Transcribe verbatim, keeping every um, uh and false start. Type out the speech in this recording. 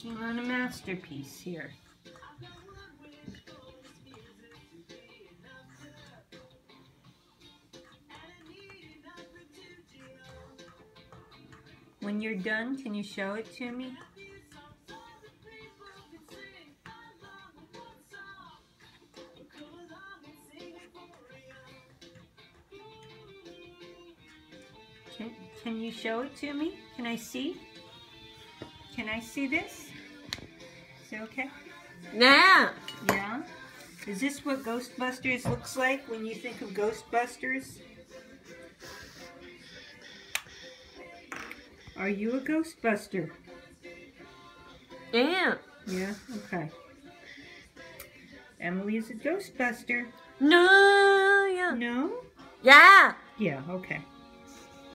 working on a masterpiece here. When you're done, can you show it to me? Can, can you show it to me? Can I see? Can I see this? Is it okay? Yeah. Yeah? Is this what Ghostbusters looks like when you think of Ghostbusters? Are you a Ghostbuster? Yeah. Yeah? Okay. Emily is a Ghostbuster. No. Yeah. No? Yeah. Yeah, okay.